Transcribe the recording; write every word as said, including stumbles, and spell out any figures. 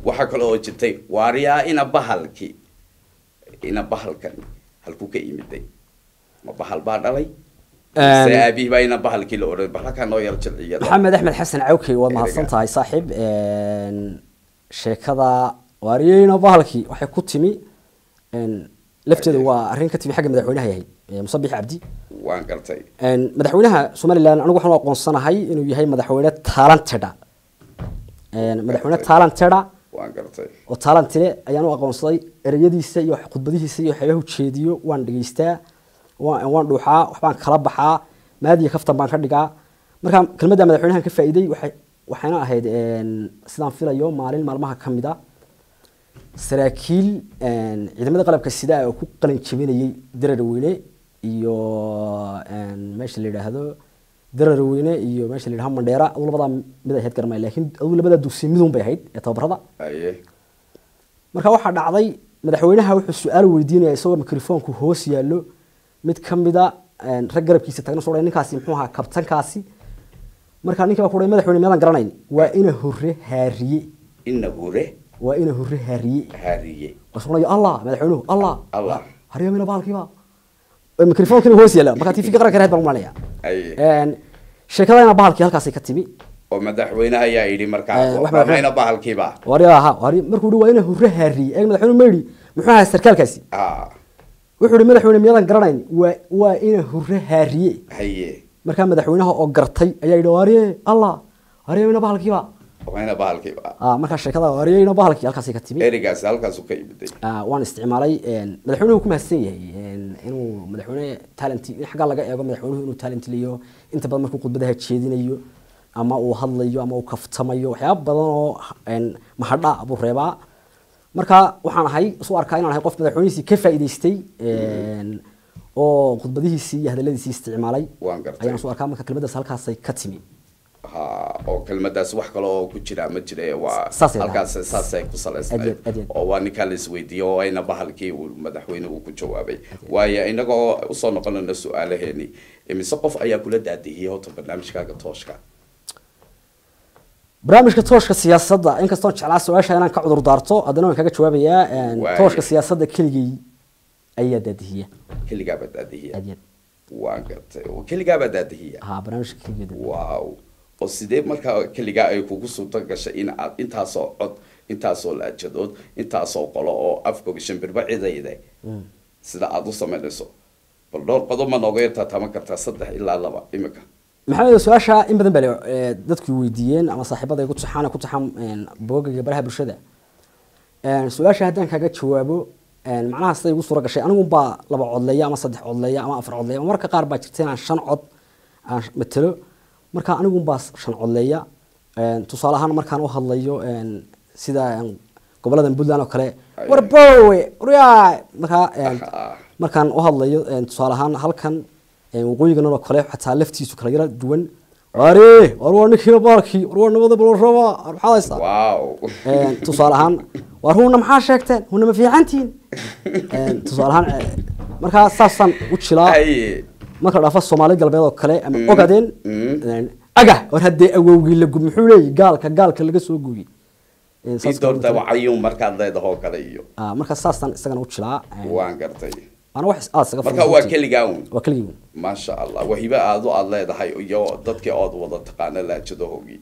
waxa kale oo jirtay waariyaa ina bahalki ina bahalkan halku ka yimiday ma bahal baa dhalay سأبي بين بحال كيلو بحال كان نوير جلعية محمد أحمد حسن عوكي ومحصنت هاي صاحب شيكذا وارينا بحالكي وحي كتمي لفتة وارين كتمي حاجة مدحونها هي مصبيح عبدي وان قرتي مدحونها سومالي لان أنا وحنا قنصنا هاي إنه هي مدحونة تالنتدا مدحونة تالنتدا وان قرتي وتالنتدا أيانو قنصي ريدي سي وحقبديه سي وحياه تشيديو وان دقيستا waan dhuuxaa waxbaan kala baxaa maadiya kaftan baan ka dhigaa marka kelmadda madaxweynaha ka faa'iiday waxay waxayna ahayd een sidaan filayo maalin maalmaha kamid ah saraakiil een ciidamada qalabka sida ay ku qalin jabinayay Daraweyne iyo een meesha la yiraahdo Daraweyne iyo meesha la yiraahdo Mandheera labada mid ay heed garmay laakiin adu labada dugsi midun bay ahayd ee tababarada aye marka waxa dhacday madaxweynaha wuxuu su'aal weydiinayay isagoo mikrofoonku hoos yaalo mid kamida een rag garabkiisa tagna soo dhayn ninkaasi muxuu ahaa kabtankaasi marka ninka ku dhaymada madaxweyne meelan garanayn waa ina hore haariye ina hore waa ina hore haariye haariye wasoonayo allah madaxweynuhu allah allah hariye mina baalkiiba mikrofoonka hoos yaala marka tifka qaran kareed baan malaya ay een sheekadayna baalkii halkaas ay ka timi oo madaxweynaha ayaa yiri markaa waxbayna baalkiiba wariyaha wari markuu dhuu waa ina hore haariye ee madaxweynuhu meeyri muxuu ahaa sarkaalkaasi ah wuxuu madaxweyne miyadan garanayn waa waa ina hore haariye haye marka madaxweynaha oo gartay ayaa yidhi waariye allah waariye ina bahalkiiba waana bahalkiiba ah marka sheekada waariye ina bahalkii halkaas ay ka timi erigaas halkaas uu ka yimiday ah waan isticmaalay een madaxweynuhu ku mahadsan yahay een inuu madaxweyne talent xaga laga eego madaxweynuhu inuu talent liyo inta badan markuu khudbadaha jeedinayo ama uu hadlayo ama uu kaftamayo waxyaabo badan oo een mahadha abu reeba marka waxaan ahay soo arkaa inaan ahay qof madaxweynihiisa ka faa'iideystay een oo khudbadihiisa iyo hadaladiisa isticmaalay waan gartay ayaan soo arkaa marka kelmaddaas halkaas ay ka timi ha oo kelmaddaas wax kale oo ku jira ma jira waa halkaas saas ay ku salaysay oo waa ninka la isweydiiyo oo ayna bahalkii uu madaxweynuhu ku jawaabay waayo inagoo u soo noqonayna su'aalaheeni imise qof ayaa kula daadiyay hota barnaamijkaaga tooshka برامج كتوش كسياسة إنك استون على سؤال شيء أنا كعذر دارته هذا نوع كذا شوية بيا توش كسياسة كل أي داد هي كل جابة داد هي أجد وانقط وكل جابة داد هي ها برامج كل جد واو والسيد مركا كل جا يكوكو سلطة شيء أنت صعد أنت صول أجدود أنت صول قلا أفكو بشنبر بعيد يده سيدا عدو سمعنا بالدور قدوم ما نغير تتمكن كتصدق إلا الله إمك محمد سؤاشا إن بدن بلي dadku weydiiyeen ama saaxiibada igu taxana ku taxam boogaga baraha bulshada een su'aasha hadan kaga jawaabo een macnaha sida igu soo gashay anigu ba laba codleeya ama saddex codleeya ama afar codleeya marka qaar baa jirtay inaan shan cod aan matalo marka anigu ba shan codleeya een tusaale ahaan markaan u hadlayo een sida gobolada Puntland oo kale warbowe riyaa marka een markaan u hadlayo een tusaale ahaan halkan waqooyiga oo kale xataa laftiisu kala yara duwan waare war ninkii baarki war nabada bal raba arxaaysa waaw een tusaale ahaan war huuna maxaa sheegteen huuna ma fiicantiin een tusaale ahaan marka saasan u jilaa marka dhafa Soomaali galbeed oo kale ama ogaadeen aga war hadee awowgii la gub muxuu leeyahay gaalka gaalka laga soo gooyay een saas doorta wacayuu marka leedahay kale iyo ah marka saasan isagana u jilaa waan gartay أنا واحد آسف مركا وكل جاون وكل جاون ما شاء الله وهي بقى أضو الله ده هاي يو ضد كي أضو وضد تقانا لا تجدهوجي